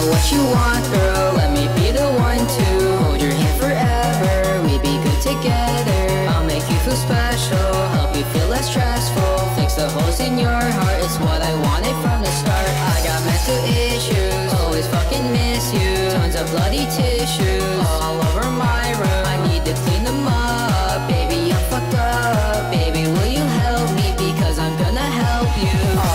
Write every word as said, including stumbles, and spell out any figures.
know what you want, girl. Let me be the one to hold your hand forever. We be good together. I'll make you feel special, help you feel less stressful, fix the holes in your heart. It's what I wanted from the start. I got mental issues, always fucking miss you. Tons of bloody tissues all over my room. I need to clean them up. Baby, I'm fucked up. Baby, will you help me? Because I'm gonna help you.